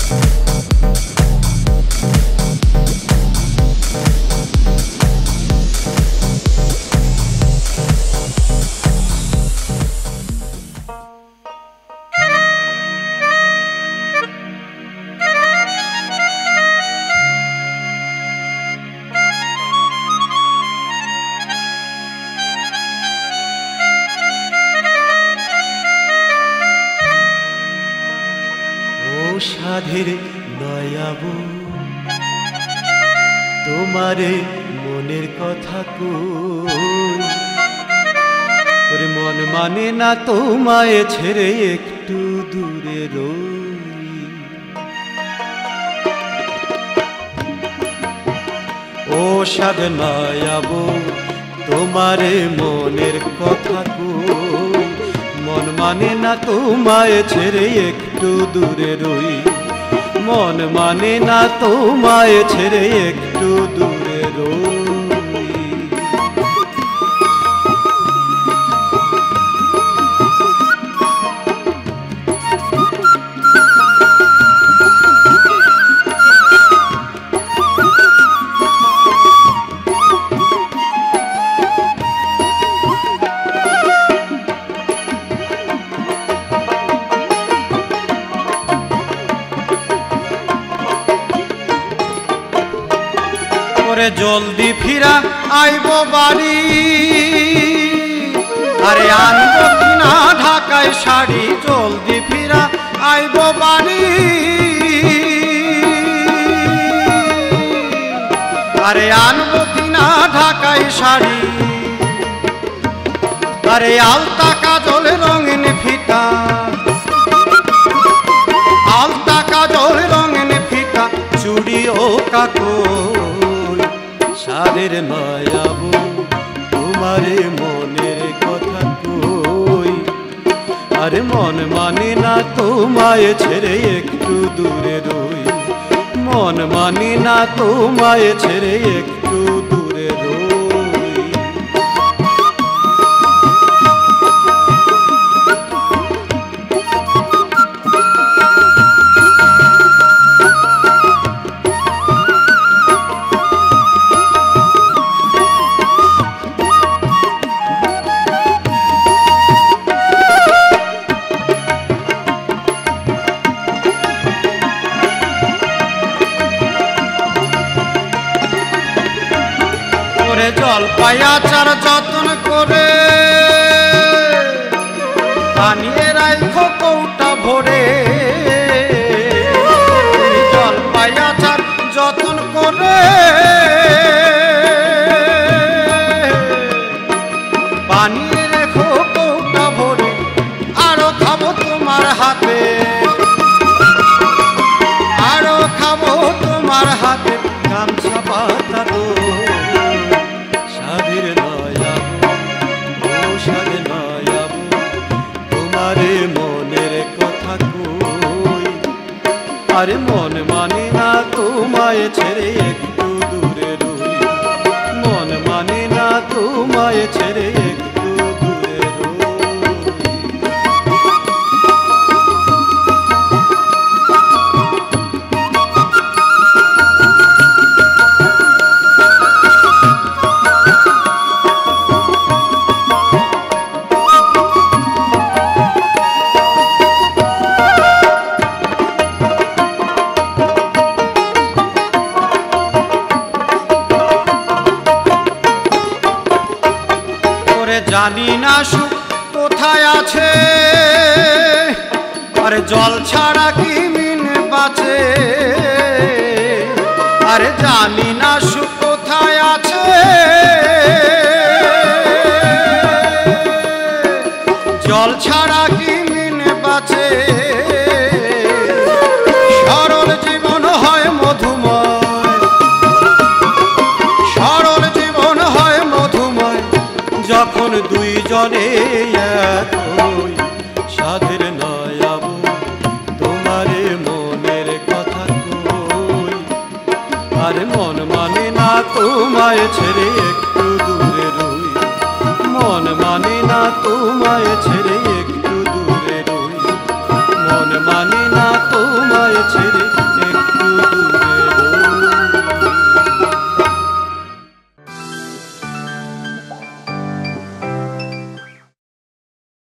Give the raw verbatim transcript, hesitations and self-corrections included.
সাধের নয়াবো তোমারে মনের কথা কই, ওরে মন মানে না তোমায় ছেড়ে একটু দূরে রই। ও সাধে নয়াবো তোমারে মনের কথা কই, মন মানে না তোমায় ছেড়ে একটু দূরে রই, মন মানে না তোমায় ছেড়ে একটু দূরে রই। জলদি ফিরা আইব বাড়ি, আরে আনবো কিনা ঢাকায় শাড়ি, জলদি ফিরা আইব বাড়ি, আরে আনবো কিনা ঢাকায় শাড়ি, আরে আলতা কাজল রঙিন ফিতা, আলতা কাজল রঙিন ফিতা, চুড়ি ও কাকই, সাধের নয়াবো তোমারে মনের কথা কই, আরে মন মানে না তোমায় ছেড়ে একটু দূরে রই, মন মানে না তোমায় ছেড়ে একটু দূরে রই। জলপাই আচার যত্ন করে বানিয়ে রাখো কৌটা ভরে, জলপাই আচার যত্ন করে বানিয়ে রেখো কৌটা ভরে, আরো খাবো তোমার হাতে, আরো খাবো তোমার হাতে গামছা পাতা দো। সাধের নয়াবো ও সাধে নয়াবো তোমারে মনের কথা কই, আরে মন মানে না তোমায় ছেড়ে একটু দূরে রই, মন মানে না তোমায় ছেড়ে একটু দূরে রই। জানি না সুখ কোথায় আছে, আরে জল ছাড়া কি মিন বাঁচে, আরে জানি না সুখ কোথায় আছে, জল ছাড়া কি মিন বাঁচে, সরল জীবন হয় মধুময়, সরল জীবন হয় মধুময়, যখন দুইজনে একই। সাধের নয়াবো তোমারে মনের কথা কই, আরে মন মানে না তোমায় ছেড়ে একটু দূরে রই, মন মানে না তোমায় ছেড়ে